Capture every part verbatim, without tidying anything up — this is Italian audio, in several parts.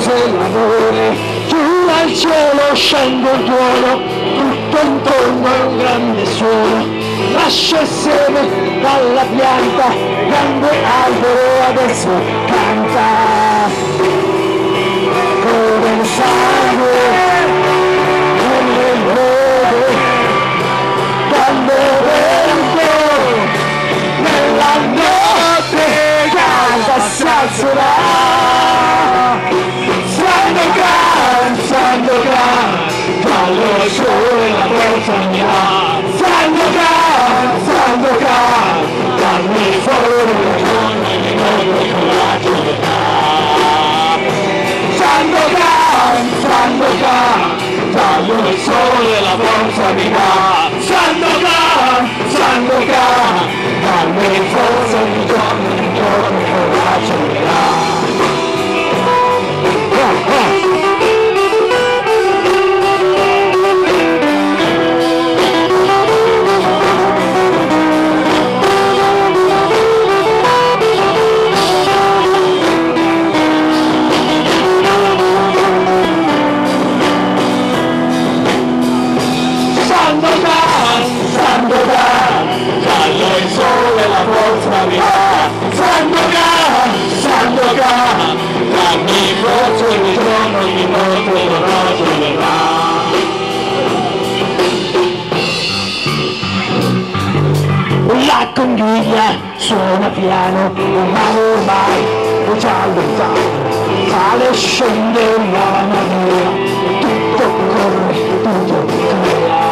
se lavori, giù dal cielo scende il tuono, tutto intorno è un grande suono, lascia il seme dalla pianta, grande albero adesso canta, corre il sangue nelle nove, quando vento nella notte calda si alzerà. Sandokan, Sandokan, giallo il sole la forza mia. Sandokan, Sandokan, dammi fuori il giorno di nuovo con la gioventà. Sandokan, Sandokan, giallo il sole la forza mia. Sandokan, Sandokan, dammi forza di giorno di nuovo con la gioventà. Sandokan, Sandokan, giallo il sole la forza mia. Sandokan, Sandokan, dammi forza ogni giorno di notte l'oraggio verrà. La conchiglia suona piano, ma ormai è già lontano, sale e scende la marea, tutto corre, tutto crea.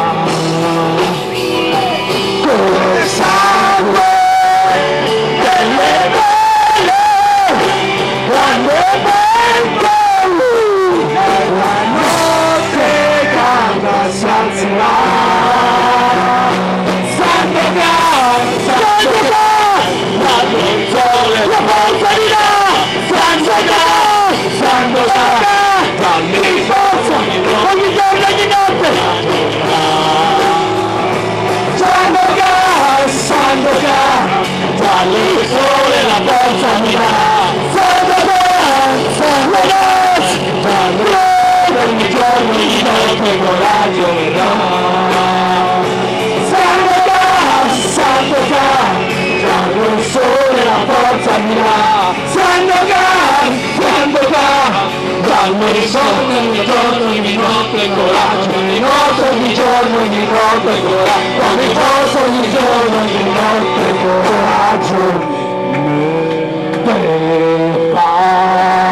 Corre sangue delle vele, quando vento la notte calda si alzerà. Sandokan, Sandokan, quando il sole la forza di là. Sandokan, Sandokan, dammi forza ogni giorno e di notte. Sandokan, Sandokan, giallo il sole la forza mi dà. Sandokan, Sandokan, giallo ogni giorno di notte il coraggio verrà. Sandokan, Sandokan, giallo il sole la forza mi dà. Sandokan, Sandokan, giallo il sole ogni giorno di notte il coraggio, ogni notte ogni giorno di notte il coraggio, ogni cosa ogni giorno di notte il coraggio mi fa.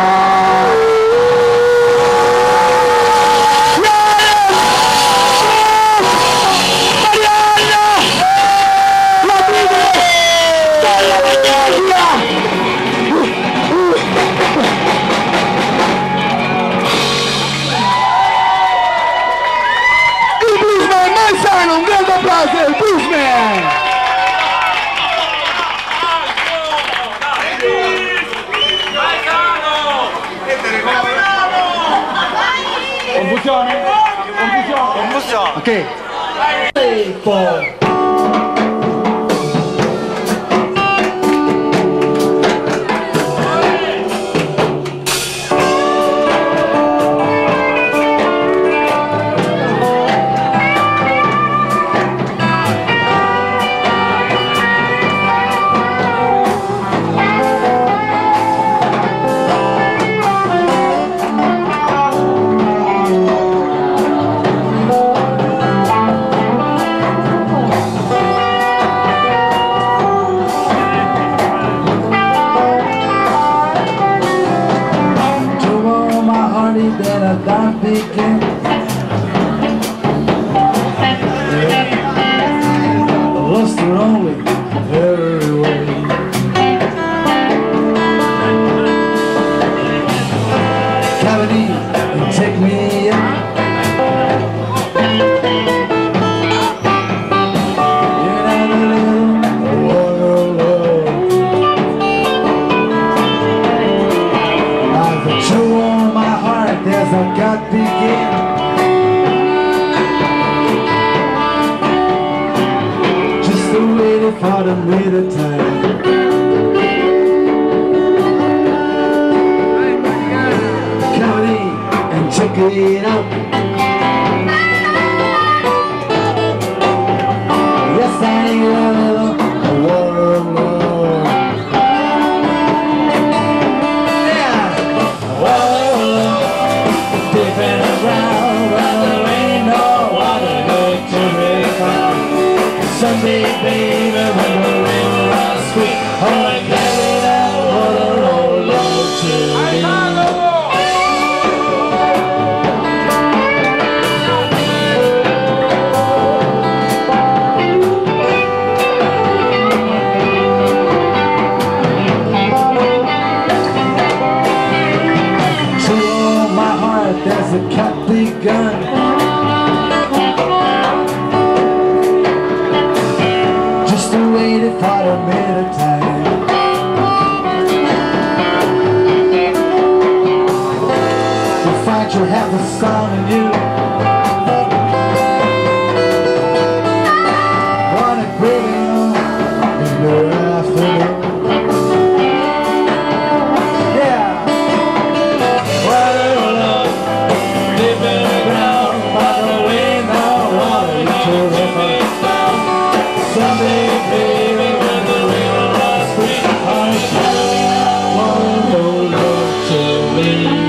Un grande applauso al Bluesman! Confusione? Confusione? Confusione! Ok! Tempo! Lost her only her way. Cavity and take me out. You're not a little war love. I've a chill on my heart as I got begin. For the middle time. Coming vino. Yes, I need a little water of love. Yeah, water of love, dipping around, but there ain't no water good to recall. Someday, baby, when the river runs sweet, oh, I carry that water of love to me. There's a captive gun. Just to wait for a minute time. To find you have the sun in you. Wanna breathe in the afternoon. Someday, baby, when the river runs free, I'll carry that water of love to me.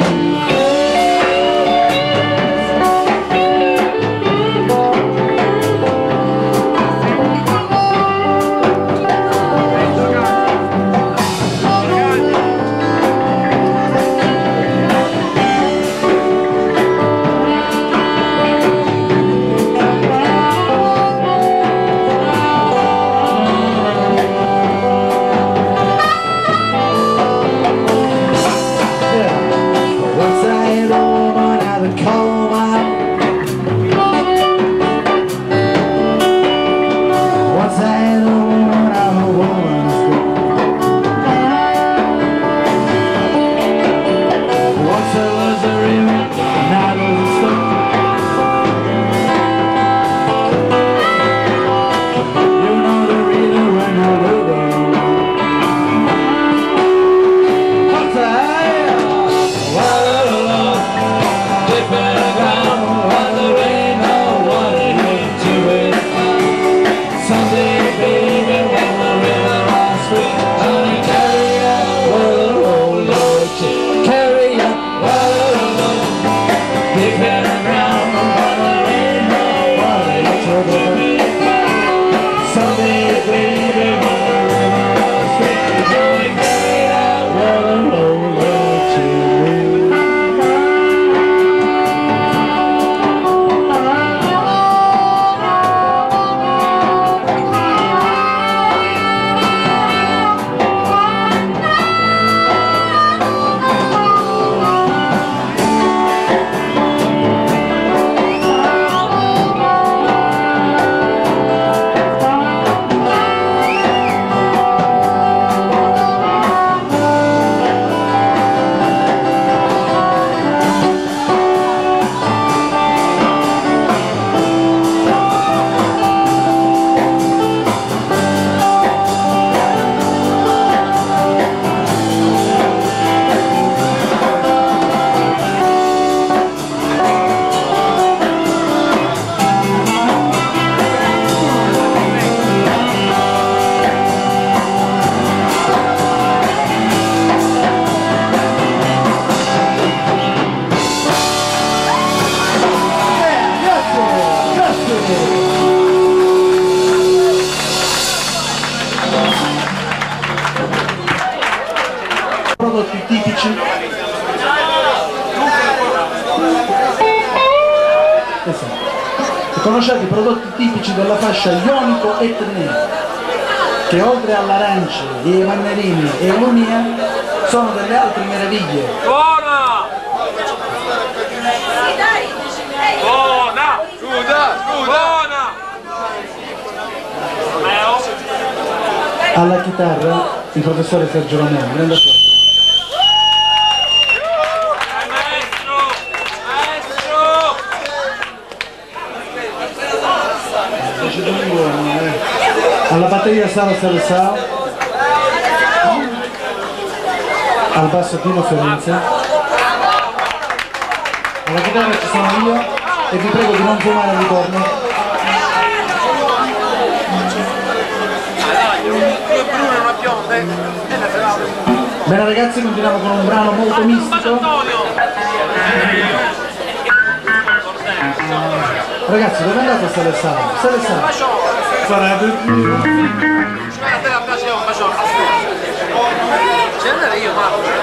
Prodotti tipici. Esatto. Conoscete i prodotti tipici della fascia ionico-etnea, che oltre all'arancia, ai mandarini e all'unia sono delle altre meraviglie. Buona! Buona! Scusa! Buona! Alla chitarra il professore Sergio Romeo. Grande applauso. Alla batteria Sara Salesao, al basso Tino Fiorenza, alla chitarra ci sono io e vi prego di non fumare al ritorno. Bene ragazzi, continuiamo con un brano molto mistico. Ragazzi, dove andate a stare sale? Stare sale. Sarebbe più. C'è andare io, Marco.